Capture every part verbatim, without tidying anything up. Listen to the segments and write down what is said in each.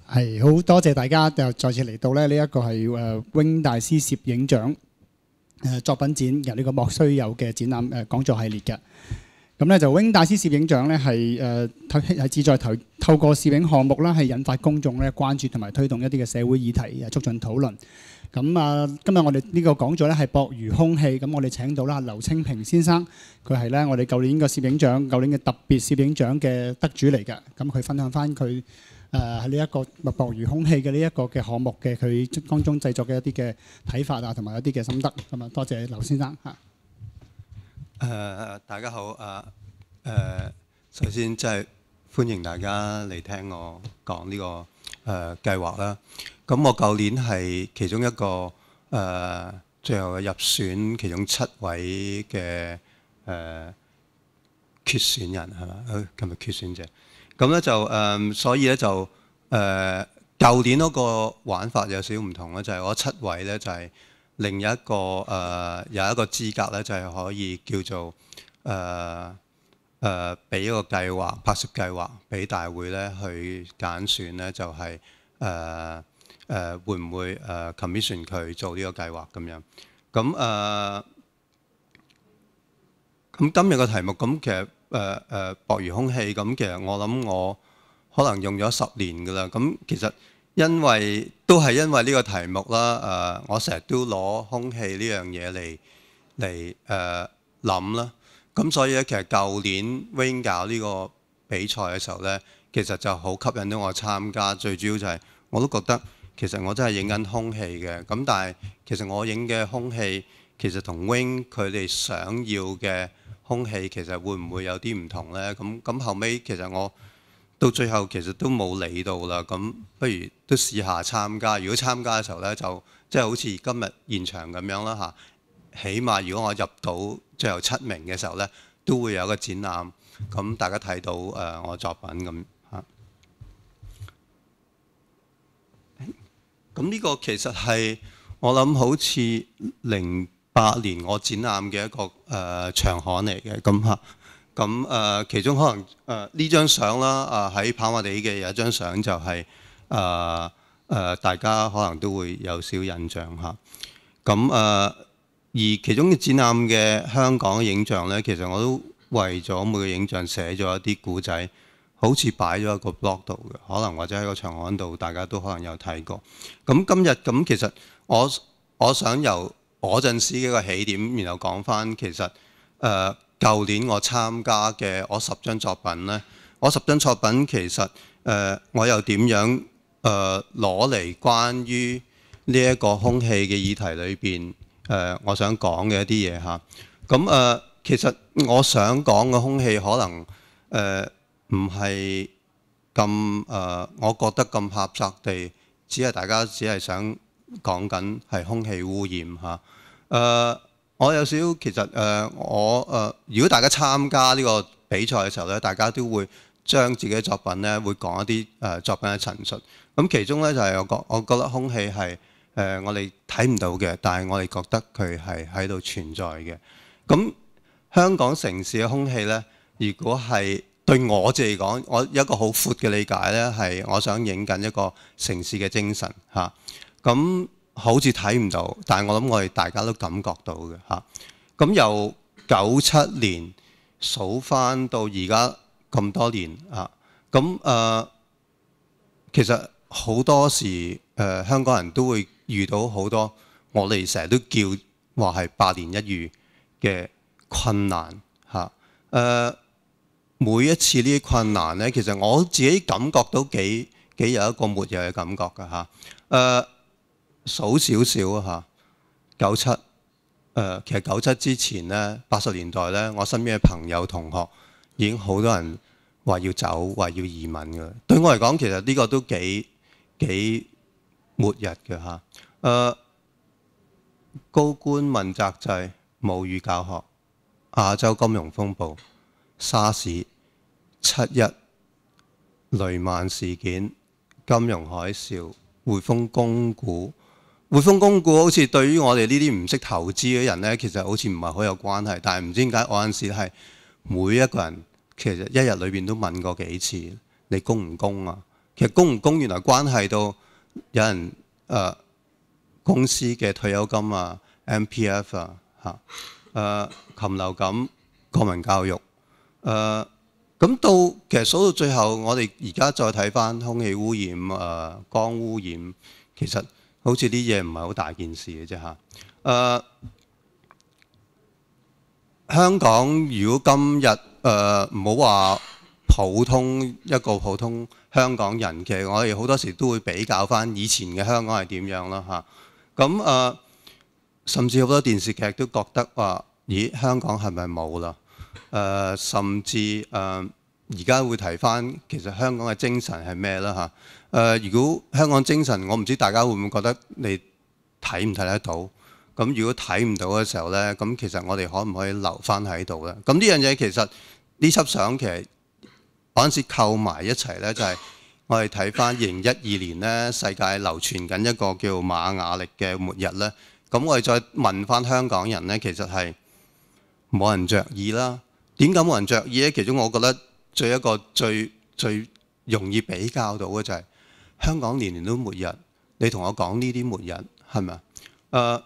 係好多謝大家又再次嚟到咧，呢一個係誒 Wing 大師攝影獎誒作品展由呢個莫須有嘅展覽誒講座系列嘅。咁咧就 Wing 大師攝影獎咧係誒係旨在透透過攝影項目啦，係引發公眾咧關注同埋推動一啲嘅社會議題，誒促進討論。咁啊，今日我哋呢個講座咧係博如空氣，咁我哋請到啦劉清平先生，佢係咧我哋舊年個攝影獎、舊年嘅特別攝影獎嘅得主嚟嘅。咁佢分享翻佢誒喺呢一個博如空氣嘅呢一個嘅項目嘅佢當中製作嘅一啲嘅睇法啊，同埋一啲嘅心得。咁啊，多謝劉先生嚇。 誒、uh, 大家好啊！誒、uh, 首先即係歡迎大家嚟聽我講呢、這個誒、uh, 計劃啦。咁我舊年係其中一個誒、uh, 最後嘅入選其中七位嘅誒、uh, 決選人係嘛？誒今日決選者。咁咧就誒，um, 所以咧就誒舊年嗰個玩法有少少唔同啦，就係、是、我七位咧就係、是。另一個誒、呃、有一個資格咧，就係、是、可以叫做誒誒俾一個計劃拍攝計劃俾大會咧去揀選咧，就係誒誒會唔會誒、呃、commission 佢做呢個計劃咁樣。咁誒咁今日個題目咁其實誒誒博如空氣咁，其實我諗我可能用咗十年㗎啦。咁其實因為都係因為呢個題目啦，誒、呃，我成日都攞空氣呢樣嘢嚟嚟誒諗啦。咁所以咧，其實舊年 Wing 搞呢個比賽嘅時候咧，其實就好吸引到我參加。最主要就係我都覺得其實我真係影緊空氣嘅。咁但係其實我影嘅空氣其實同 Wing 佢哋想要嘅空氣其實會唔會有啲唔同咧？咁咁後尾其實我到最後其實都冇理到啦，咁不如都試下參加。如果參加嘅時候呢，就即係好似今日現場咁樣啦嚇。起碼如果我入到最後七名嘅時候呢，都會有個展覽，咁大家睇到誒、呃、我作品咁嚇。咁呢個其實係我諗好似零八年我展覽嘅一個誒、呃、長刊嚟嘅咁嚇。咁誒、呃，其中可能誒呢、呃、張相啦，誒喺跑馬地嘅有一張相就係誒誒，大家可能都會有少印象嚇。咁誒、呃，而其中嘅展覽嘅香港嘅影像咧，其實我都為咗每個影像寫咗一啲故仔，好似擺咗一個 blog 度嘅，可能或者喺個長刊度，大家都可能有睇過。咁今日咁其實我我想由我陣時嘅一個起點，然後講翻其實誒。呃舊年我參加嘅我十張作品呢，我十張作品其實誒、呃、我又點樣誒攞嚟關於呢一個空氣嘅議題裏邊誒我想講嘅一啲嘢嚇。咁誒、呃、其實我想講嘅空氣可能誒唔係咁誒，我覺得咁狹窄地，只係大家只係想講緊係空氣污染嚇誒。呃我有少少其實誒、呃，我誒、呃，如果大家參加呢個比賽嘅時候咧，大家都會將自己嘅作品咧，會講一啲誒、呃、作品嘅陳述。咁其中咧就係、是、我覺，我覺得空氣係誒、呃、我哋睇唔到嘅，但係我哋覺得佢係喺度存在嘅。咁香港城市嘅空氣咧，如果係對我自己嚟講，我有一個好闊嘅理解咧，係我想影緊一個城市嘅精神嚇。咁、啊好似睇唔到，但係我諗我哋大家都感覺到嘅嚇。咁由九七年數返到而家咁多年啊，咁誒、呃、其實好多時誒、呃、香港人都會遇到好多我哋成日都叫話係百年一遇嘅困難嚇。誒、呃、每一次呢啲困難咧，其實我自己感覺到幾幾有一個末日嘅感覺㗎嚇。誒、呃數少少啊嚇，九七誒，其實九七之前咧，八十年代咧，我身邊嘅朋友同學已經好多人話要走，話要移民㗎。對我嚟講，其實呢個都幾幾末日嘅嚇。誒、呃，高官問責制、母語教學、亞洲金融風暴、沙士、七一、雷曼事件、金融海嘯、匯豐供股。匯豐供股好似對於我哋呢啲唔識投資嘅人呢，其實好似唔係好有關係。但係唔知點解我嗰陣時係每一個人其實一日裏邊都問過幾次，你供唔供啊？ 其實供唔供原來關係到有人誒、呃、公司嘅退休金啊、M P F 啊、嚇、誒、呃、禽流感、國民教育誒。呃咁到其實數到最後，我哋而家再睇翻空氣污染、誒、呃、光污染，其實好似啲嘢唔係好大件事嘅啫嚇。誒、呃、香港如果今日誒唔好話普通一個普通香港人，其實我哋好多時都會比較翻以前嘅香港係點樣啦嚇。咁、呃、誒甚至好多電視劇都覺得話，咦香港係咪冇啦？誒、呃、甚至誒。呃而家會提翻，其實香港嘅精神係咩啦嚇？誒、呃，如果香港精神，我唔知大家會唔會覺得你睇唔睇得到？咁如果睇唔到嘅時候呢，咁其實我哋可唔可以留翻喺度呢？咁呢樣嘢其實呢輯相其實嗰陣時扣埋一齊呢，就係、是、我哋睇翻二零一二年呢，世界流傳緊一個叫馬雅歷嘅末日呢。咁我哋再問翻香港人呢，其實係冇人着意啦。點解冇人着意呢？其中我覺得最一個最最容易比較到嘅就係香港年年都末日，你同我講呢啲末日係咪啊？誒，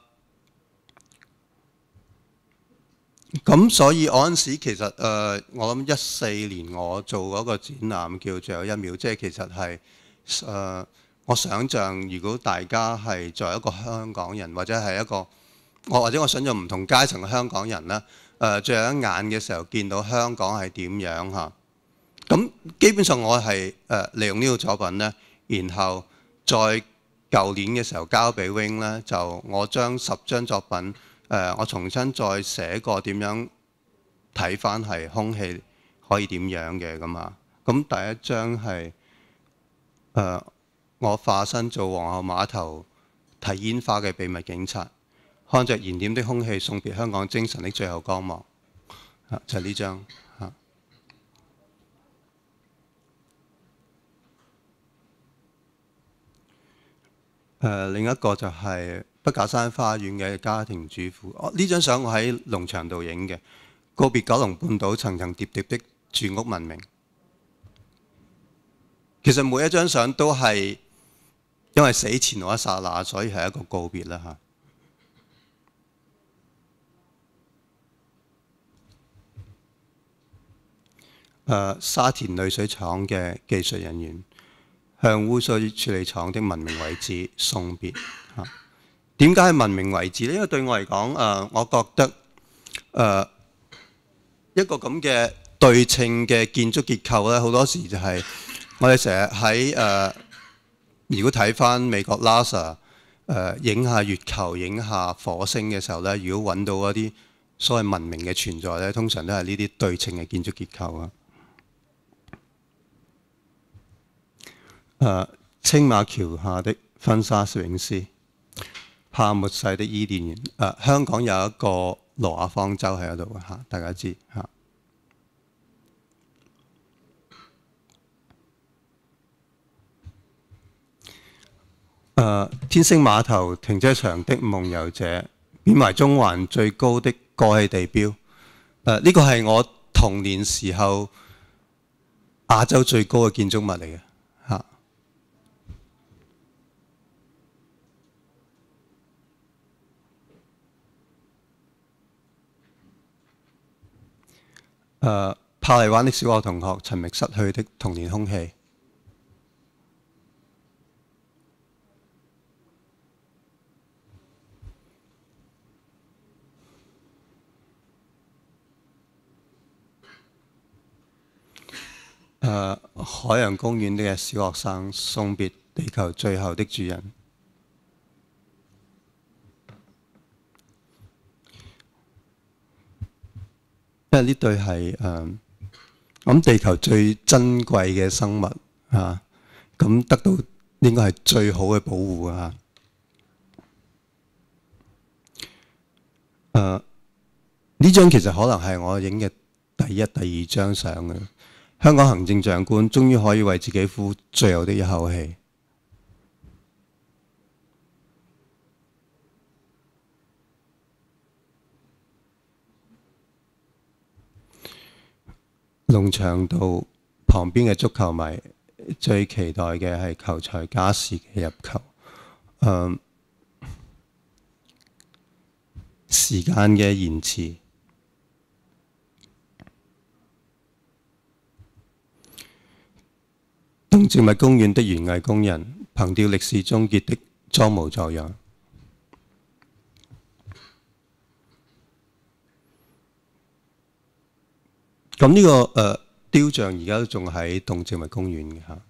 咁所以嗰陣時其實誒、呃，我諗一四年我做嗰個展覽叫最後一秒，即係其實係誒、呃，我想像如果大家係作為一個香港人，或者係一個我或者我想像唔同階層嘅香港人咧，誒、呃，最後一眼嘅時候見到香港係點樣嚇？咁基本上我係誒、呃、利用呢個作品呢，然後在舊年嘅時候交俾 Wing 呢，就我將十張作品誒、呃，我重新再寫過點樣睇返係空氣可以點樣嘅咁啊。咁第一張係誒、呃、我化身做皇后碼頭睇煙花嘅秘密警察，看着燃點的空氣送別香港精神的最後光芒，啊、就係、是、呢張。誒、呃、另一個就係筆架山花園嘅家庭主婦。哦，呢張相我喺農場度影嘅，告別九龍半島層層疊疊的住屋文明。其實每一張相都係因為死前嗰一剎那，所以係一個告別啦嚇。誒、呃、沙田濾水廠嘅技術人員向污水處理廠的文明遺址送別嚇。點解係文明遺址呢？因為對我嚟講，誒、呃，我覺得誒、呃、一個咁嘅對稱嘅建築結構咧，好多時就係我哋成日喺誒，如果睇翻美國 NASA 誒影下月球、影下火星嘅時候咧，如果揾到一啲所謂文明嘅存在咧，通常都係呢啲對稱嘅建築結構啊。誒、uh, 青馬橋下的婚紗攝影師，怕末世的伊甸園。誒、uh, 香港有一個挪亞方舟喺度嘅嚇，大家知嚇。誒、uh, 天星碼頭停車場的夢遊者，緬懷中環最高的過氣地標。誒呢個係我童年時候亞洲最高嘅建築物嚟嘅嚇。誒珀麗灣的小學同學尋覓失去的童年空氣。誒海洋公園的小學生送別地球最後的主人。因為呢對係誒，我諗地球最珍貴嘅生物啊，咁得到應該係最好嘅保護啊。誒呢張其實可能係我影嘅第一、第二張相嘅。香港行政長官終於可以為自己呼最後的一口氣。龍翔道旁邊嘅足球迷最期待嘅係球賽加時嘅入球。誒、時間嘅延遲。動植物公園的園藝工人憑吊歷史終結的裝模作樣。咁呢、這個誒、呃、雕像而家都仲喺動植物公園嘅嚇。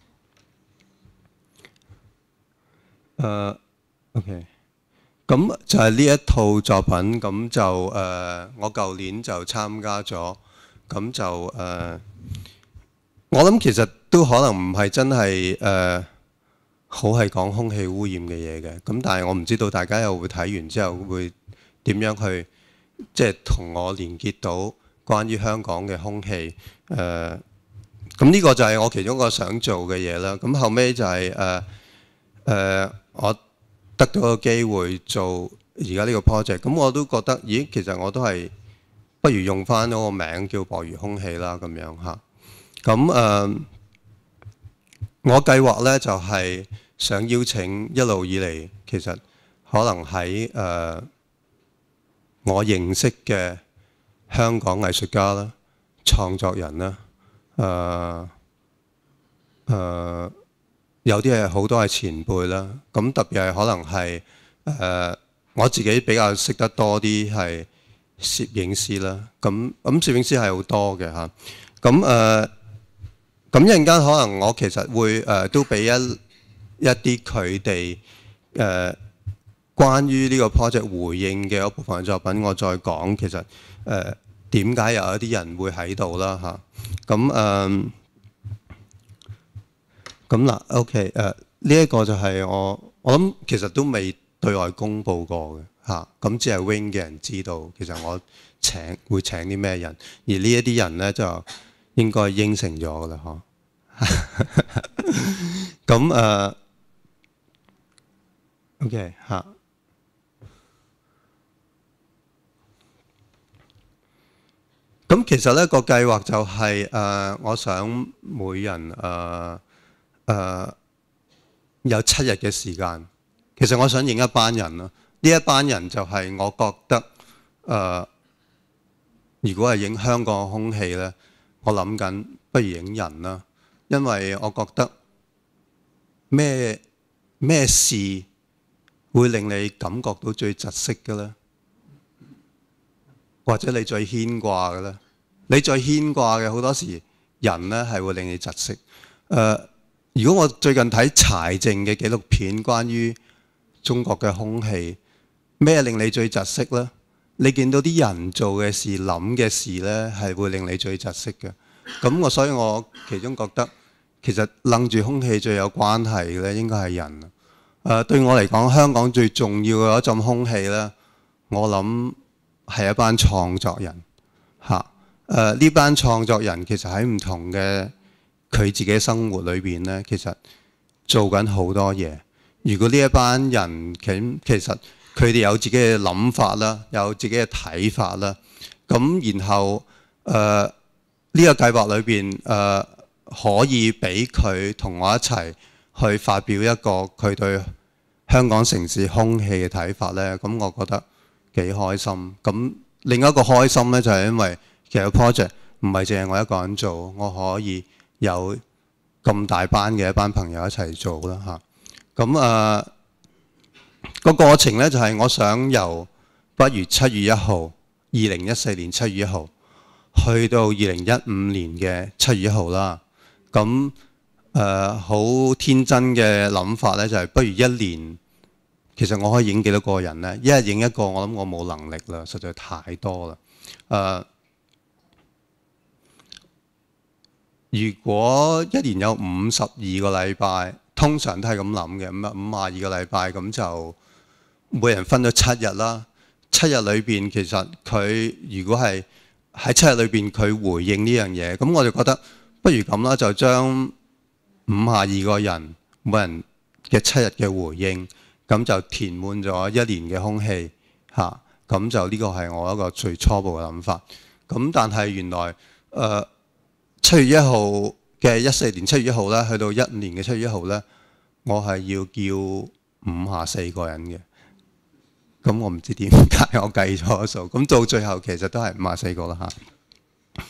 誒、呃、OK，咁就係呢一套作品，咁就誒、呃、我舊年就參加咗，咁就誒、呃、我諗其實都可能唔係真係誒、呃、好係講空氣污染嘅嘢嘅，咁但係我唔知道大家又會睇完之後會點樣去即係同我連結到關於香港嘅空氣。誒、呃，咁呢個就係我其中一個想做嘅嘢啦。咁後尾就係誒誒，我得到個機會做而家呢個 project。咁我都覺得，咦，其實我都係不如用翻嗰個名叫薄如空氣啦，咁樣嚇。咁誒、呃，我計劃呢就係、是、想邀請一路以嚟，其實可能喺誒、呃、我認識嘅香港藝術家啦、創作人啦，誒、呃、誒、呃、有啲係好多係前輩啦。咁特別係可能係誒、呃、我自己比較識得多啲係攝影師啦。咁咁攝影師係好多嘅嚇。咁誒咁一陣間可能我其實會誒、呃、都俾一一啲佢哋誒關於呢個 project 回應嘅一部分作品，我再講其實誒點解有一啲人會喺度啦嚇。咁誒咁嗱 OK 誒呢一個就係我我諗其實都未對外公佈過嘅嚇。咁只係 Wing 嘅人知道其實我請會請啲咩人，而呢一啲人咧就應該應承咗㗎啦嗬。咁誒 OK 嚇。咁其實咧個計劃就係、是、誒、呃，我想每人誒誒、呃呃、有七日嘅時間。其實我想影一班人咯，呢一班人就係我覺得誒、呃，如果係影香港嘅空氣咧，我諗緊不如影人啦，因為我覺得咩咩事會令你感覺到最窒息嘅咧，或者你最牽掛嘅咧？你最牽掛嘅好多時人咧係會令你窒息。誒、呃，如果我最近睇柴靜嘅紀錄片，關於中國嘅空氣，咩令你最窒息咧？你見到啲人做嘅事、諗嘅事咧，係會令你最窒息嘅。咁我所以我其中覺得，其實楞住空氣最有關係嘅咧，應該係人。誒、呃，對我嚟講，香港最重要嘅一陣空氣咧，我諗係一班創作人嚇。誒、呃，呢班創作人其實喺唔同嘅佢自己生活裏邊咧，其實做緊好多嘢。如果呢一班人其其實佢哋有自己嘅諗法啦，有自己嘅睇法啦，咁然後誒呢、呃這個計劃裏邊誒可以俾佢同我一齊去發表一個佢對香港城市空氣嘅睇法咧，咁我覺得幾開心。咁另一個開心咧就係、是、因為其實 project 唔係淨係我一個人做，我可以有咁大班嘅一班朋友一齊做啦嚇。咁誒個過程咧就係、是、我想由不如七月一號，二零一四年七月一號，去到二零一五年嘅七月一號啦。咁誒好天真嘅諗法咧就係、是、不如一年，其實我可以影幾多個人咧？一日影一個，我諗我冇能力啦，實在太多啦。誒、呃，如果一年有五十二個禮拜，通常都係咁諗嘅，五五廿二個禮拜，咁就每人分咗七日啦。七日裏邊其實佢如果係喺七日裏邊佢回應呢樣嘢，咁我就覺得不如咁啦，就將五廿二個人每人嘅七日嘅回應，咁就填滿咗一年嘅空氣嚇。咁就呢個係我一個最初步嘅諗法。咁但係原來誒七月一號嘅一四年七月一號咧，去到一五年嘅七月一號咧，我係要叫五下四個人嘅。咁我唔知點解我計錯數，咁到最後其實都係五下四個啦嚇。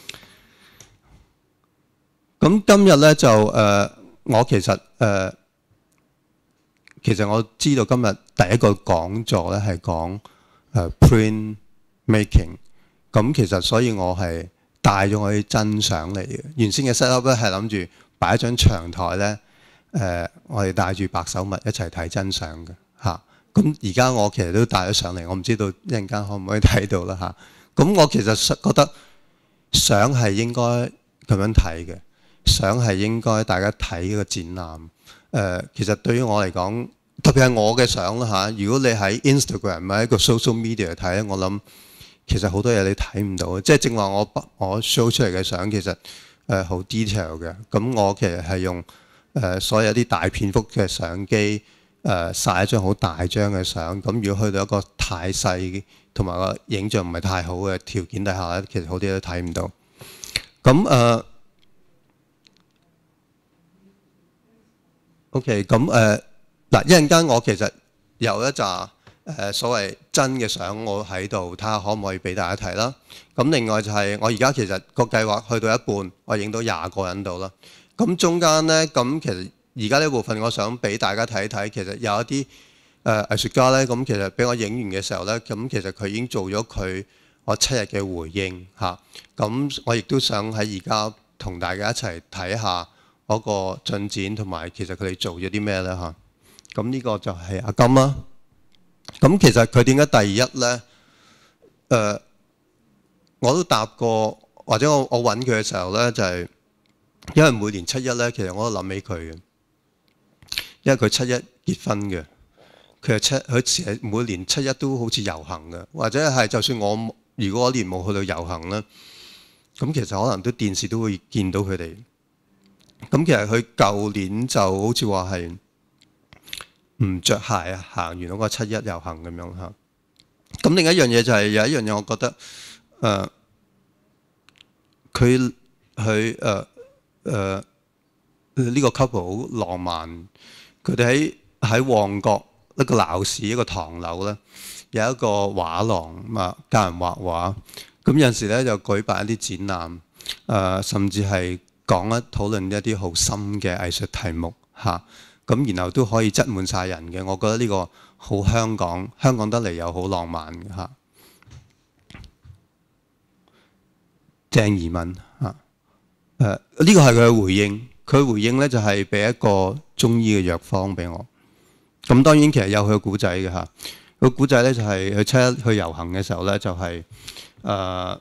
咁今日咧就誒、呃，我其實誒、呃，其實我知道今日第一個講座咧係講誒 print making。咁其實所以我係帶咗我啲真相嚟嘅。原先嘅 set up 咧係諗住擺一張長台咧，誒、呃，我哋帶住白手襪一齊睇真相嘅嚇。咁而家我其實都帶咗上嚟，我唔知道一陣間可唔可以睇到啦嚇。咁我其實覺得相係應該咁樣睇嘅，相係應該大家睇呢個展覽。誒、呃，其實對於我嚟講，特別係我嘅相啦嚇。如果你喺 Instagram 或者一個 social media 睇咧，我諗其實好多嘢你睇唔到。即係正話我我 show 出嚟嘅相其實誒好 detail 嘅。咁我其實係用誒、呃、所有啲大片幅嘅相機。誒曬一張好大張嘅相，咁如果去到一個太細同埋個影像唔係太好嘅條件底下咧，其實好啲都睇唔到。咁誒 ，OK，咁誒嗱，一陣間我其實有一紮誒、呃、所謂真嘅相，我喺度睇下可唔可以俾大家睇啦。咁另外就係我而家其實個計劃去到一半，我影到廿個人度啦。咁中間咧，咁其實而家呢部分我想俾大家睇一睇，其實有一啲誒、呃、藝術家咧，咁其實俾我影完嘅時候咧，咁其實佢已經做咗佢我七日嘅回應嚇。咁我亦都想喺而家同大家一齊睇下嗰個進展，同埋其實佢哋做咗啲咩咧嚇。咁呢個就係阿金啦。咁其實佢點解第一咧？誒、呃，我都答過，或者我我揾佢嘅時候咧，就係、是、因為每年七一咧，其實我都諗起佢嘅。因為佢七一結婚嘅，佢係七佢成日每年七一都好似遊行嘅，或者係就算我如果嗰年冇去到遊行咧，咁其實可能都電視都會見到佢哋。咁其實佢舊年就好似話係唔着鞋啊，行完嗰個七一遊行咁樣嚇。咁另一樣嘢就係有一樣嘢，我覺得誒佢佢誒誒呢個 couple 好浪漫。佢哋喺喺旺角一個鬧市一個唐樓咧，有一個畫廊啊，教人畫畫。咁有陣時咧就舉辦一啲展覽，誒、呃、甚至係講一討論一啲好深嘅藝術題目嚇。咁、啊、然後都可以擠滿晒人嘅。我覺得呢個好香港，香港得嚟又好浪漫嘅嚇。鄭怡文嚇，誒呢個係佢嘅回應。佢回應咧就係俾一個中醫嘅藥方俾我。咁當然其實有佢個古仔嘅嚇。個古仔咧就係佢七一去遊行嘅時候咧，就係誒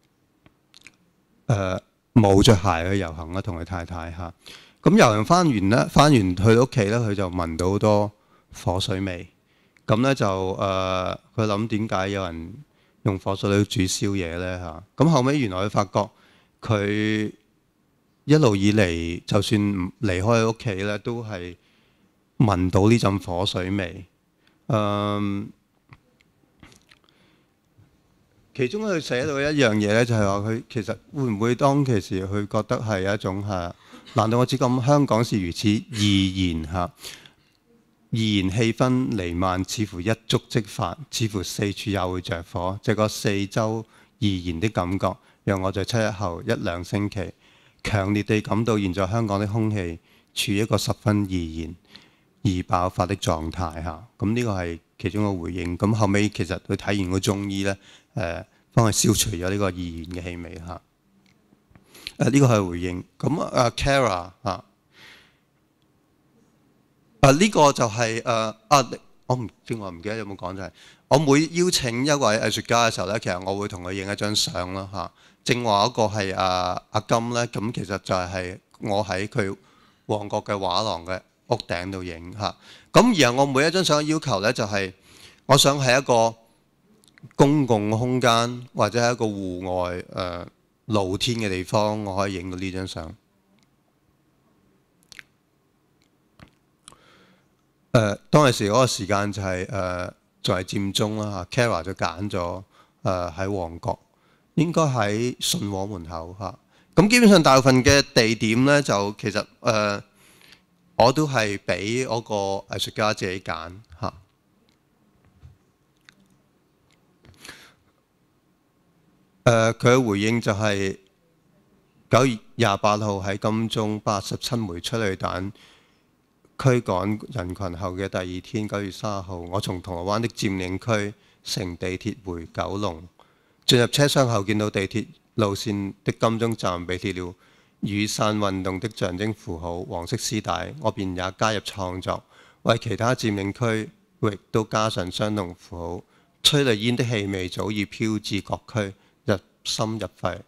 誒冇着鞋去遊行啦，同佢太太嚇。咁遊行翻完咧，翻完去到屋企咧，佢就聞到好多火水味。咁咧就誒佢諗點解有人用火水嚟煮宵夜咧嚇？咁後尾原來佢發覺佢一路以嚟，就算離開屋企咧，都係聞到呢陣火水味。嗯，其中佢寫到一樣嘢咧，就係話佢其實會唔會當其時佢覺得係一種係，難道我知咁香港是如此易燃嚇？易燃氣氛彌漫，似乎一觸即發，似乎四處也會着火。這個四周易燃的感覺，讓我在七日後一兩星期，強烈地感到現在香港的空氣處於一個十分易燃、易爆發的狀態嚇。咁呢個係其中一個回應。咁後尾其實佢睇完個中醫咧，誒幫佢消除咗呢個易燃嘅氣味嚇。誒呢個係回應。咁啊 Kara 啊，啊呢個就係誒啊，我唔知我唔記得有冇講就係，我每邀請一位藝術家嘅時候咧，其實我會同佢影一張相啦嚇。正話嗰個係阿阿金咧，咁其實就係我喺佢旺角嘅畫廊嘅屋頂度影嚇。咁而我每一張相嘅要求咧，就係我想喺一個公共空間或者係一個戶外誒、呃、露天嘅地方，我可以影到呢張相。誒、呃、當陣時嗰個時間就係誒就係佔中啦嚇 Kara 就揀咗誒喺旺角。應該喺信和門口嚇， 咁基本上大部分嘅地點咧，就其實誒、呃、我都係俾嗰個藝術家自己揀嚇。誒佢嘅回應就係九月廿八號喺金鐘八十七枚催淚彈驅趕人群後嘅第二天，九月三十號，我從銅鑼灣的佔領區乘地鐵回九龍，進入車廂後見到地鐵路線的金鐘站被貼了雨傘運動的象徵符號黃色絲帶，我便也加入創作，為其他佔領區域都加上相同符號。催淚煙的氣味早已飄至各區，入心入肺。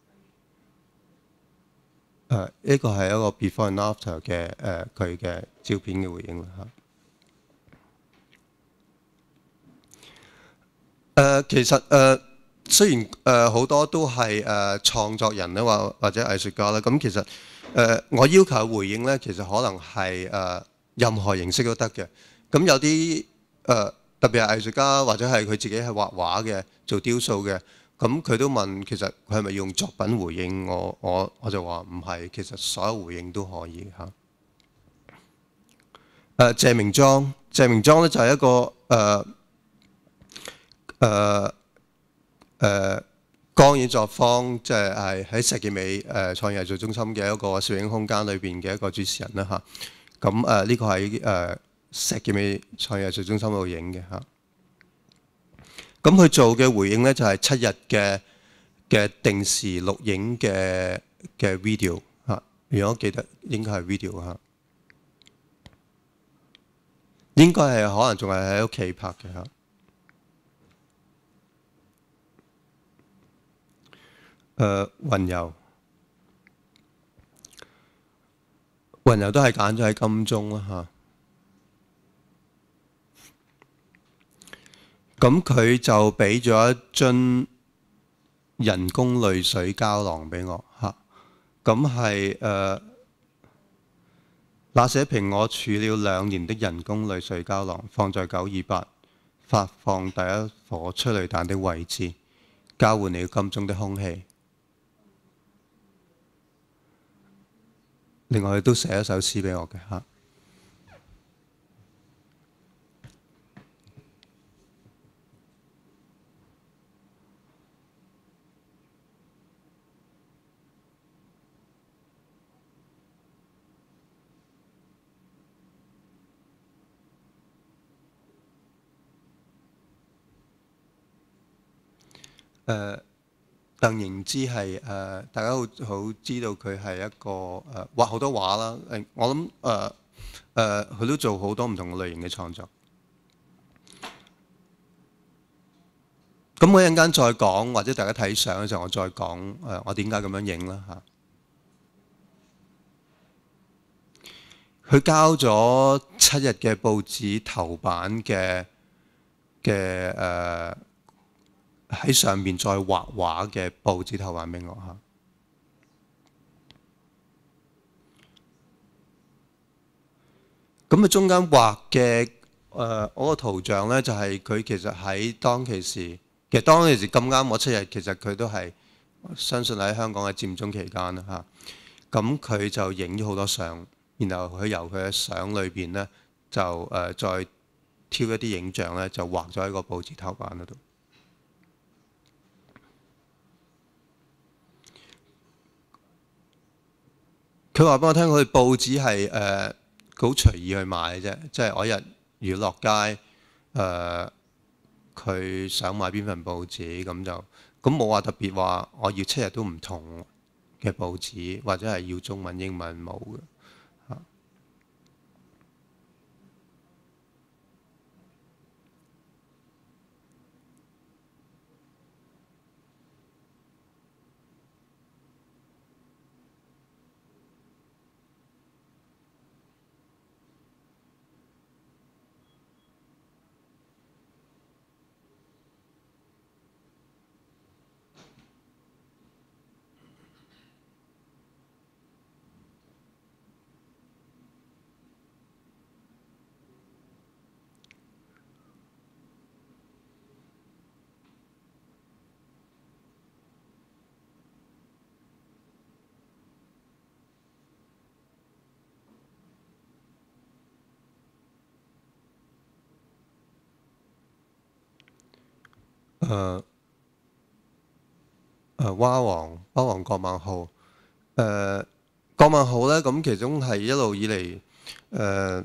誒呢個係一個 before and after 嘅誒佢嘅照片嘅回應啦嚇。誒、呃、其實誒、呃、雖然誒好、呃、多都係誒、呃、創作人咧，或或者藝術家啦，咁其實誒、呃、我要求嘅回應咧，其實可能係誒、呃、任何形式都得嘅。咁有啲誒、呃、特別係藝術家或者係佢自己係畫畫嘅，做雕塑嘅。咁佢都問，其實佢係咪用作品回應我？我我就話唔係，其實所有回應都可以嚇。誒、呃、謝明莊，謝明莊咧就係一個誒誒誒光影作坊，即係係喺石硤尾誒創意藝術中心嘅一個攝影空間裏邊嘅一個主持人啦嚇。咁誒呢個喺誒石硤尾創意藝術中心度影嘅嚇。咁佢做嘅回應咧就係七日嘅嘅定時錄影嘅嘅 video 嚇，如果我記得應該係 video 嚇，應該係可能仲係喺屋企拍嘅嚇。誒雲遊，雲遊都係揀咗喺金鐘啦嚇。咁佢就俾咗一樽人工淚水膠囊俾我嚇，咁係誒那些瓶我儲了兩年的人工淚水膠囊，放在九二八發放第一顆催淚彈的位置，交換了金鐘的空氣。另外佢都寫一首詩俾我嘅嚇。誒鄧盈之係誒、呃、大家好好知道佢係一個誒、呃、畫好多畫啦。誒我諗誒誒佢都做好多唔同嘅類型嘅創作。咁我一陣間再講，或者大家睇相嘅時候，我再講誒、呃、我點解咁樣影啦嚇。佢交咗七日嘅報紙頭版嘅嘅誒。喺上面再畫畫嘅報紙頭版俾我嚇。咁啊中間畫嘅誒嗰個圖像咧，就係、是、佢其實喺當其時，其實當其時咁啱我七日，其實佢都係相信喺香港嘅佔中期間啦嚇。咁佢就影咗好多相，然後佢由佢嘅相裏邊咧就誒、呃、再挑一啲影像咧，就畫咗喺個報紙頭版嗰度。佢話俾我聽，佢報紙係誒好隨意去買嘅啫，即係我日如果落街誒，佢、呃、想買邊份報紙咁就咁冇話特別話我要七日都唔同嘅報紙，或者係要中文英文冇嘅。 誒誒蛙王蛙王郭孟浩誒郭孟浩咧，咁其中係一路以嚟誒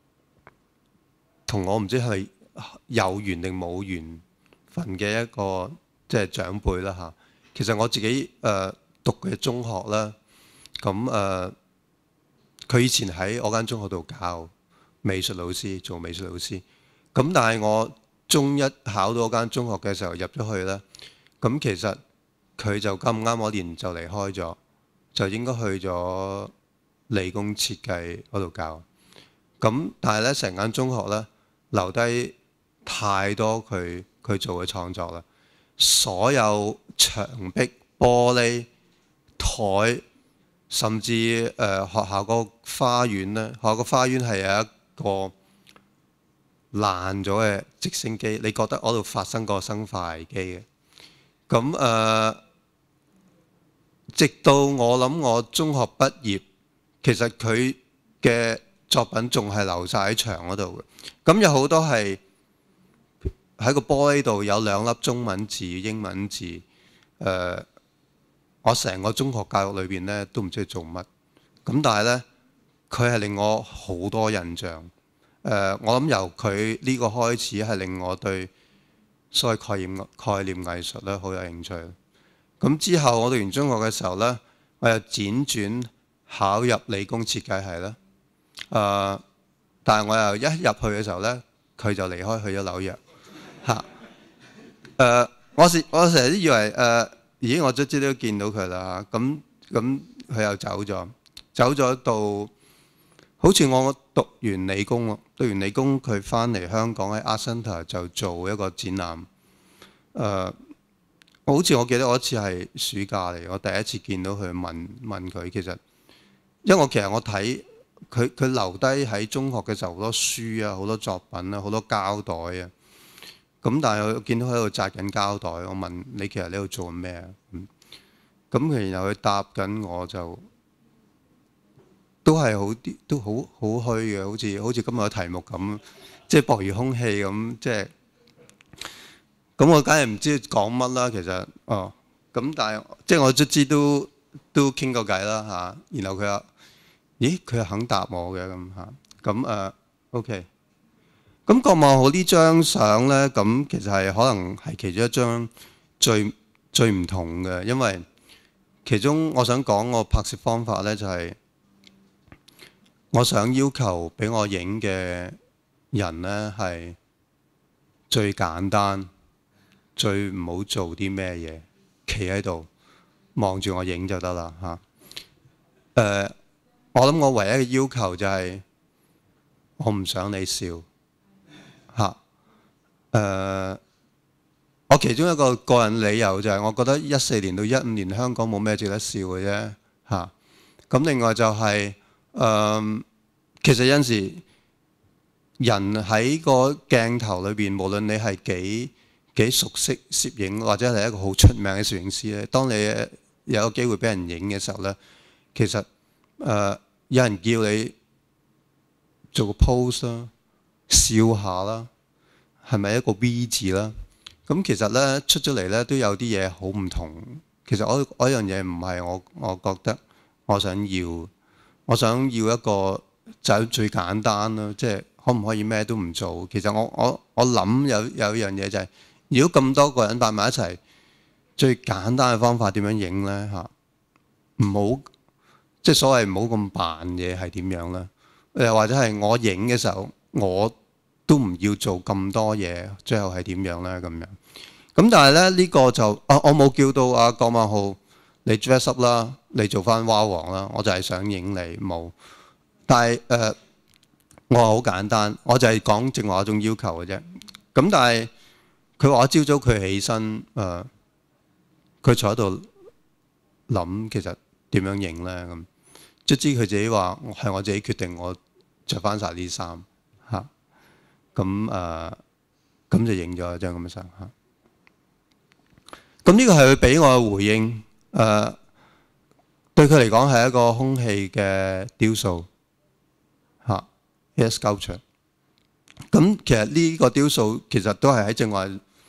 同我唔知係有緣定冇緣分嘅一個即係長輩啦嚇。其實我自己誒、呃、讀嘅中學啦，咁誒佢以前喺我間中學度教美術老師，做美術老師。咁但係我中一考到嗰間中學嘅時候入咗去咧，咁其實佢就咁啱嗰年就離開咗，就應該去咗理工設計嗰度教。咁但係咧，成間中學咧留低太多佢佢做嘅創作啦，所有牆壁、玻璃、台，甚至誒、呃、學校個花園咧，學校個花園係有一個爛咗嘅直升機，你覺得嗰度發生過生化危機嘅？咁誒、呃，直到我諗我中學畢業，其實佢嘅作品仲係留晒喺牆嗰度嘅。咁有好多係喺個玻璃度有兩粒中文字、英文字。誒、呃，我成個中學教育裏邊咧都唔知佢做乜。咁但係咧，佢係令我好多印象。誒、呃，我諗由佢呢個開始係令我對所謂概念概念藝術咧好有興趣。咁之後我讀完中學嘅時候咧，我又輾轉考入理工設計系啦。誒、呃，但係我又一入去嘅時候咧，佢就離開去咗紐約嚇。誒、呃，我時我成日都以為誒，咦、呃，我卒之都見到佢啦嚇。咁咁佢又走咗，走咗到。好似我讀完理工喎，讀完理工佢翻嚟香港喺 Art Centre 就做一個展覽。誒、呃，好似我記得我一次係暑假嚟，我第一次見到佢問問佢，其實因為我其實我睇佢佢留低喺中學嘅時候好多書啊，好多作品啊，好多膠袋啊。咁但係我見到佢喺度紮緊膠袋，我問你其實你喺度做緊咩啊？咁佢然後佢答緊我就。都係好啲，都好好虛嘅，好似好似今日嘅題目咁，即係薄如空氣咁，即係咁我梗係唔知講乜啦。其實哦，咁但係即係我卒之都都傾過偈啦嚇。然後佢話：咦，佢又肯答我嘅咁嚇。咁誒 OK。咁郭孟浩呢張相咧，咁其實係可能係其中一張最最唔同嘅，因為其中我想講個拍攝方法咧就係。我想要求俾我影嘅人呢係最簡單，最唔好做啲咩嘢，企喺度望住我影就得啦嚇。誒，我諗我唯一嘅要求就係我唔想你笑嚇。誒、呃，我其中一個個人理由就係我覺得一四年到一五年香港冇咩值得笑嘅啫嚇。咁另外就係、是。誒、嗯，其實有陣時人喺個鏡頭裏邊，無論你係幾幾熟悉攝影，或者係一個好出名嘅攝影師咧，當你有個機會俾人影嘅時候咧，其實誒、呃、有人叫你做個 pose 啦，笑下啦，係咪一個 V 字啦？咁其實咧出咗嚟咧都有啲嘢好唔同。其實我嗰樣嘢唔係我我覺得我想要。我想要一個就最簡單咯，即係可唔可以咩都唔做？其實我我我諗有有一樣嘢就係，如果咁多個人擺埋一齊，最簡單嘅方法點樣影呢？嚇？唔好即係所謂唔好咁扮嘢係點樣呢？誒或者係我影嘅時候，我都唔要做咁多嘢，最後係點樣呢？咁樣咁但係咧呢個就啊，我冇叫到阿郭孟浩。你 dress up 啦，你做翻蛙王啦，我就係想影你冇。但係誒、呃，我話好簡單，我就係講正話一種要求嘅啫。咁但係佢話我朝早佢起身誒，佢、呃、坐喺度諗其實點樣影咧咁。卒之佢自己話係我自己決定，我着翻晒啲衫嚇。咁誒咁就影咗一張咁嘅相嚇。咁呢個係佢俾我嘅回應。誒、uh, 對佢嚟講係一個空氣嘅雕塑嚇 ，yes sculpture。咁其實呢個雕塑其實都係喺正話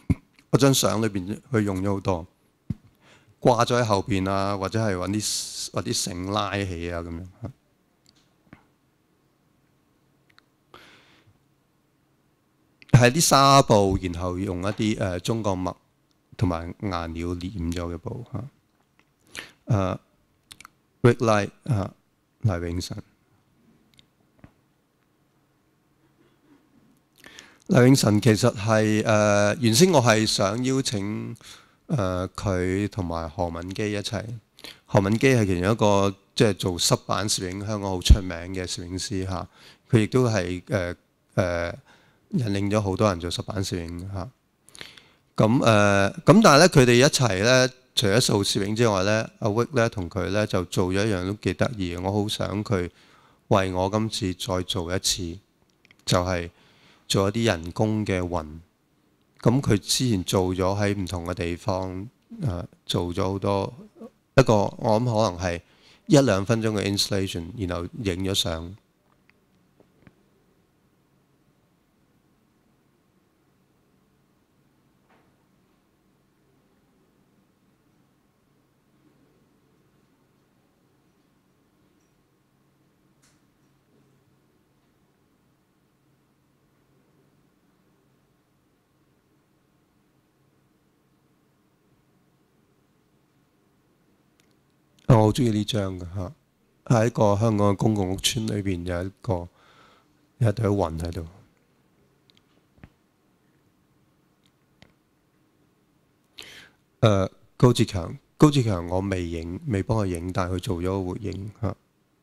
嗰張相裏邊佢用咗好多掛咗喺後邊啊，或者係揾啲揾啲繩拉起啊咁樣。係啲紗布，然後用一啲誒、呃、中國墨同埋顏料黏咗嘅布嚇。誒 Rick Light 嚇，黎永臣。黎永臣其實係誒、呃、原先我係想邀請誒佢同埋何敏基一齊。何敏基係其中一個即係做濕版攝影香港好出名嘅攝影師嚇。佢亦都係誒誒引領咗好多人做濕版攝影嚇。咁誒咁，但係咧佢哋一齊咧，除咗做攝影之外咧，阿 Rick 咧同佢咧就做咗一樣都幾得意嘅。我好想佢為我今次再做一次，就係、是。做一啲人工嘅雲，咁佢之前做咗喺唔同嘅地方，誒、呃、做咗好多一個，我諗可能係一兩分鐘嘅 installation，然後影咗相。我好中意呢張嘅嚇，喺一個香港嘅公共屋邨裏邊有一個有一堆雲喺度。誒、uh, 高志強，高志強我未影，未幫佢影，但係佢做咗個回應嚇。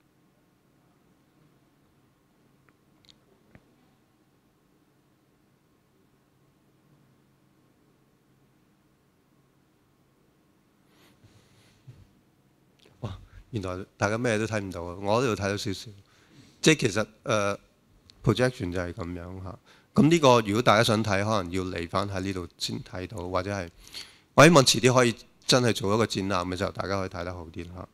原來大家咩都睇唔到啊！我呢度睇到少少，即係其實誒、uh, projection 就係咁樣嚇。咁呢個如果大家想睇，可能要嚟翻喺呢度先睇到，或者係我希望遲啲可以真係做一個展覽嘅時候，大家可以睇得好啲嚇。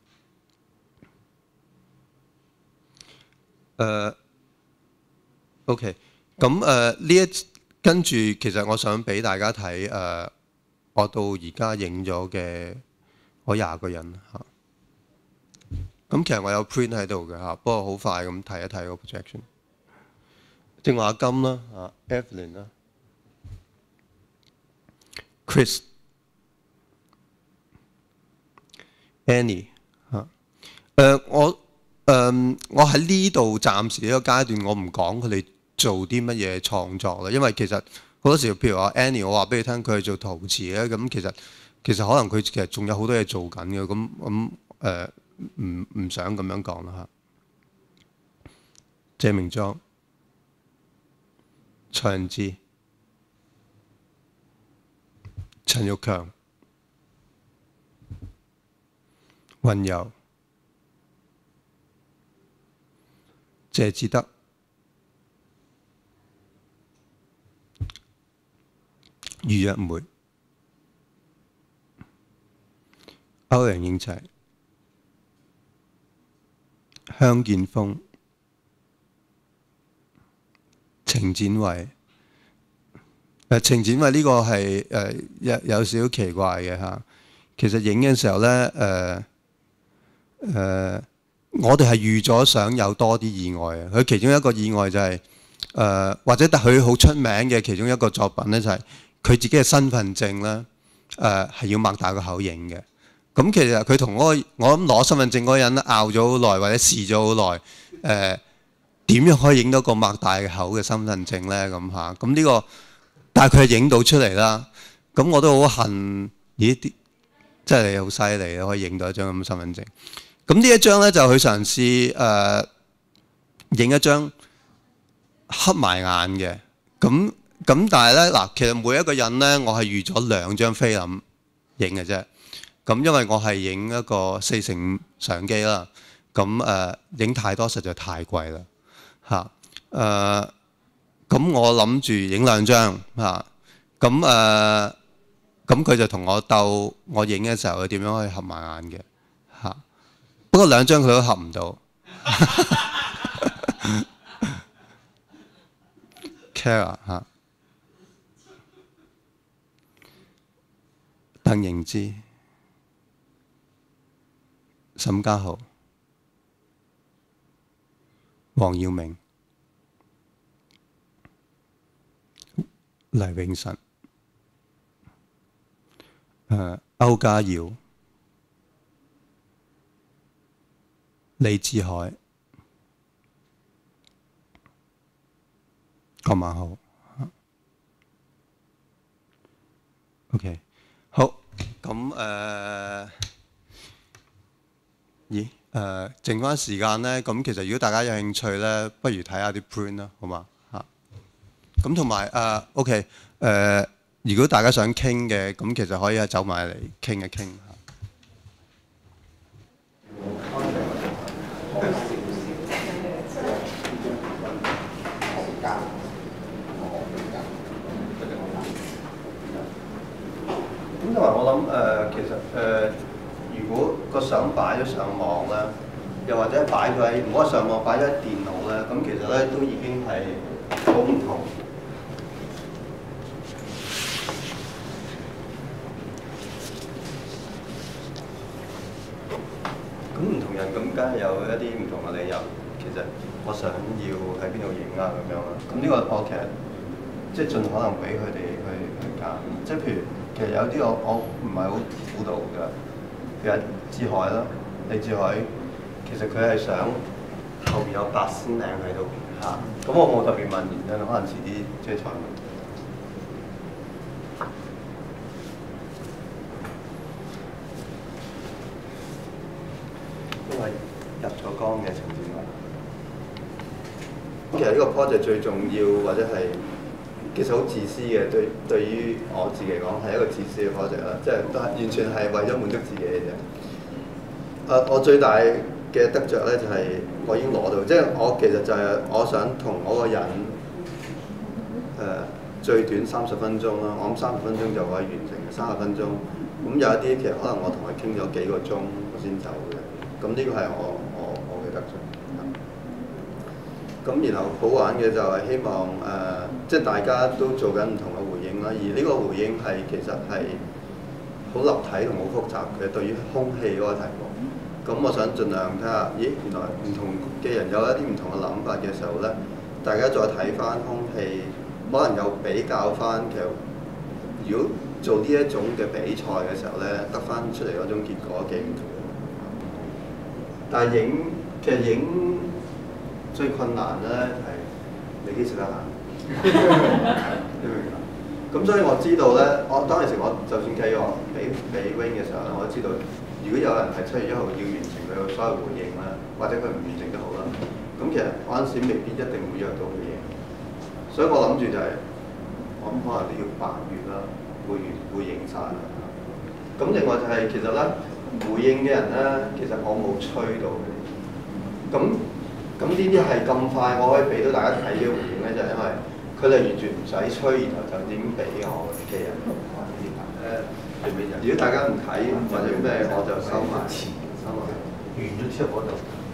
誒、uh, OK，咁誒呢一跟住其實我想俾大家睇誒，uh, 我到而家影咗嘅嗰廿個人嚇。咁其實我有 print 喺度嘅嚇，不過好快咁睇一睇個 projection。正話阿金啦，啊 Evelyn 啦 ，Chris、Annie 嚇。誒我誒、呃、我喺呢度暫時呢個階段，我唔講佢哋做啲乜嘢創作啦，因為其實好多時譬如話 Annie，我話俾你聽佢係做陶瓷咧，咁其實其實可能佢其實仲有好多嘢做緊嘅，咁咁誒。唔唔想咁樣講啦嚇。謝明莊、蔡仁之、陳玉強、雲遊、謝志德、余若梅、歐陽英齊、香建峰、程展偉。誒程展偉呢個係誒有有少少奇怪嘅嚇。其實影嘅時候咧，誒、呃、誒、呃，我哋係預咗想有多啲意外嘅。佢其中一個意外就係、是、誒、呃，或者佢好出名嘅其中一個作品咧，就係佢自己嘅身份證咧，誒、呃、係要擘大個口影嘅。咁其實佢同嗰個我諗攞身份證嗰個人拗咗好耐，或者試咗好耐，誒、呃、點樣可以影到個擘大口嘅身份證咧？咁嚇，咁呢、這個，但係佢係影到出嚟啦。咁我都好恨，咦啲，真係你好犀利啊！可以影到一張咁嘅身份證。咁呢一張咧就佢嘗試誒影、呃、一張黑埋眼嘅。咁咁但係咧嗱，其實每一個人咧，我係預咗兩張菲林影嘅啫。咁因為我係影一個四乘五相機啦，咁誒影太多實在太貴啦嚇誒，咁我諗住影兩張嚇，咁誒咁佢就同我鬥，我影嘅時候佢點樣可以合埋眼嘅嚇，不過兩張佢都合唔到。Kara 嚇鄧盈之、沈家豪、黃耀明、黎永臣、誒歐家耀、李志海、郭萬豪。OK， 好，咁誒、呃，咦誒、呃，剩翻時間咧，咁其實如果大家有興趣咧，不如睇下啲 print 啦，好嘛嚇？咁同埋誒 OK 誒、呃，如果大家想傾嘅，咁其實可以走埋嚟傾一傾嚇。咁同埋我諗誒、呃，其實誒、呃，如果個相擺咗上網咧，又或者擺咗喺唔好話上網，擺咗喺電腦咧，咁其實咧都已經係好唔同。咁唔同人咁，梗係有一啲唔同嘅理由。其實我想要喺邊度影啊咁樣啦。咁呢個我其實即係盡可能俾佢哋去去揀。即係譬如。其實有啲我我唔係好輔導㗎，譬如志海啦，李志海，其實佢係想後邊有八仙嶺喺度嚇，咁、啊、我冇特別問原因，可能遲啲即係再問。因為入咗崗嘅陳志偉，咁其實呢個 project 最重要或者係。其實好自私嘅，對對於我自己嚟講係一個自私嘅 project 啦，即係都係完全係為咗滿足自己嘅啫。誒、uh，我最大嘅得着咧就係、是、我已經攞到，即係我其實就係我想同我個人誒、呃、最短三十分鐘啦，我諗三十分鐘就可以完成，三十分鐘。咁有一啲其實可能我同佢傾咗幾個鐘我先走嘅，咁呢個係我我我嘅得着。咁然後好玩嘅就係希望誒、呃，即係大家都做緊唔同嘅回應啦。而呢個回應係其實係好立體同好複雜嘅，對於空氣嗰個題目。咁我想盡量睇下，咦，原來唔同嘅人有一啲唔同嘅諗法嘅時候咧，大家再睇翻空氣，可能又比較翻其實，如果做呢一種嘅比賽嘅時候咧，得翻出嚟嗰種結果幾唔同。但係影其實影。最困難咧係你幾時得閒？你明唔明啊？咁所以我知道咧，我當其時我就算計劃俾俾 Wing 嘅時候咧，我都知道，如果有人係七月一號要完成佢嘅所有回應啦，或者佢唔完成都好啦，咁其實嗰陣時未必一定會約到佢影。所以我諗住就係、是，我諗可能都要八月啦，會完會影晒啦。咁另外就係、是、其實咧回應嘅人咧，其實我冇催到佢哋。咁咁呢啲係咁快，我可以俾到大家睇嘅回應咧，就係、是、因為佢哋完全唔使催，然後就已經俾我嘅人。誒，如果大家唔睇或者咩，我就收埋。收埋。完咗之後我就。